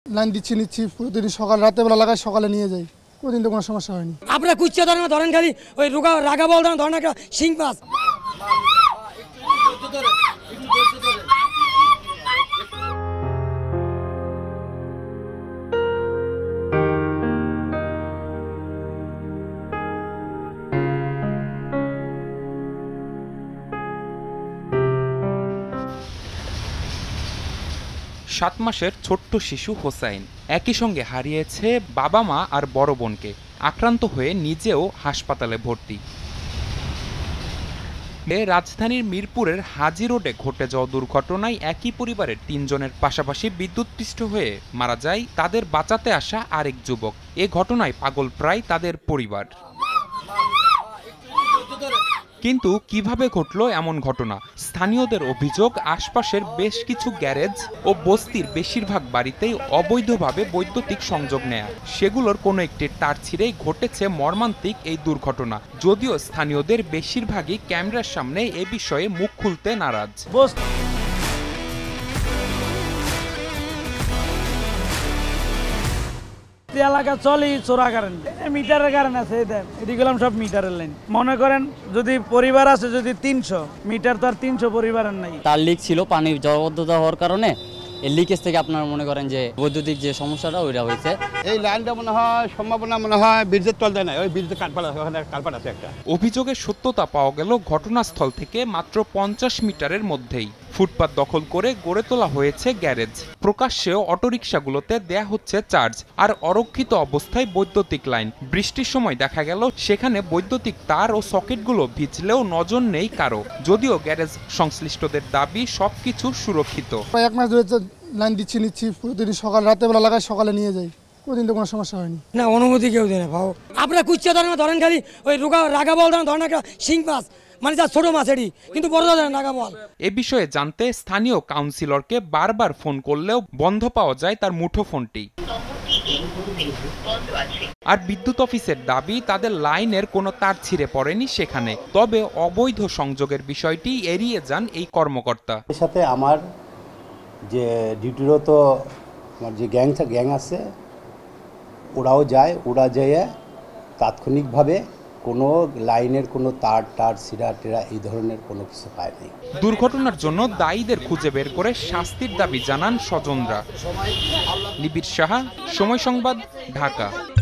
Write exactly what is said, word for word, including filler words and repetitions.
Line দিচ্ছি নিচ্ছি প্রতিদিন সকাল রাতে বেলা লাগাই সকালে নিয়ে যাই, কোনদিন তো কোনো সমস্যা হয়নি। আপনারা কুচ্চা ধরেন না, ধরেন খালি ওই রোগা রাগা বল ধরেন, ধরেন একটা শিং মাছ। সাত মাসের ছোট্ট শিশু হোসাইন একই সঙ্গে হারিয়েছে বাবা মা আর বড় বোনকে। আক্রান্ত হয়ে নিজেও হাসপাতালে ভর্তি। রাজধানীর মিরপুরের হাজি রোডে ঘটে যাওয়া দুর্ঘটনায় একই পরিবারের তিনজনের পাশাপাশি বিদ্যুৎপৃষ্ট হয়ে মারা যায় তাদের বাঁচাতে আসা আরেক যুবক। এ ঘটনায় পাগল প্রায় তাদের পরিবার। কিন্তু কিভাবে ঘটলো এমন ঘটনা? স্থানীয়দের অভিযোগ, আশপাশের বেশ কিছু গ্যারেজ ও বস্তির বেশিরভাগ বাড়িতেই অবৈধভাবে বৈদ্যুতিক সংযোগ নেয়া। সেগুলোর কোনো একটি তার ছিঁড়েই ঘটেছে মর্মান্তিক এই দুর্ঘটনা। যদিও স্থানীয়দের বেশিরভাগই ক্যামেরার সামনে এ বিষয়ে মুখ খুলতে নারাজ। এলাকা চলি চোরা কারেন্ট, মিটারের কারেন্ট আছে, এদিকে সব মিটারের লাইন। মনে করেন যদি পরিবার আছে, যদি তিনশো মিটার, তো আর তিনশো পরিবারের নাই। তার লিক ছিল, পানি জলবদ্ধতা হওয়ার কারণে এই লিকেজ থেকে আপনারা মনে করেন যে বৈদ্যুতিক যে সমস্যাটা ওইটা হয়েছে। এই লাইনটা মনে হয় সম্ভাবনা মনে হয় ব্রিজের তল দেয় না, ওই ব্রিজের কালপাড় ওখানে কালপাড় আছে একটা। অভিযোগের সত্যতা পাওয়া গেল ঘটনাস্থল থেকে মাত্র পঞ্চাশ মিটারের মধ্যেই। ফুটপাত দখল করে গড়ে তোলা হয়েছে গ্যারেজ। প্রকাশ্যেও অটোরিকশাগুলোতে দেয়া হচ্ছে চার্জ, আর অরক্ষিত অবস্থায় বৈদ্যুতিক লাইন। বৃষ্টির সময় দেখা গেল সেখানে বৈদ্যুতিক তার ও সকেটগুলো ভিজলেও নজর নেই কারো। যদিও গ্যারেজ সংশ্লিষ্টদের দাবি সবকিছু সুরক্ষিত। এক মাস ধরে লাইন দিচ্ছি নিচ্ছি প্রতিদিন সকাল রাতে বেলা লাগাই সকালে নিয়ে যাই, কোনদিন তো কোনো সমস্যা হয়নি। না, অনুমতি কেউ দেয় না ভাও। আপনারা কুচ্চা ধরেন না, ধরেন খালি ওই রোগা রাগা বল ধরেন, ধরেন একটা শিং মাছ, মানে যা ছোট মাছ এটি, কিন্তু বড় ধরেন রাগা বল। এ বিষয়ে জানতে স্থানীয় কাউন্সিলরকে বারবার ফোন করলেও বন্ধ পাওয়া যায় তার মুঠো ফোনটি। আর বিদ্যুৎ অফিসের দাবি তাদের লাইনের কোনো তার ছিঁড়ে পড়েনি সেখানে। তবে অবৈধ সংযোগের বিষয়টি এড়িয়ে যান এই কর্মকর্তা। এর সাথে আমার যে ডিউটিরত আমার যে গ্যাং গ্যাং আছে, ওরাও যায়, ওরা যেয়ে তাৎক্ষণিকভাবে কোনো লাইনের কোনো তার টার ছিঁড়া টেরা এই ধরনের কোনো কিছু পায় নাই। দুর্ঘটনার জন্য দায়ীদের খুঁজে বের করে শাস্তির দাবি জানান স্বজনরা। নিবিড় সাহা, সময় সংবাদ, ঢাকা।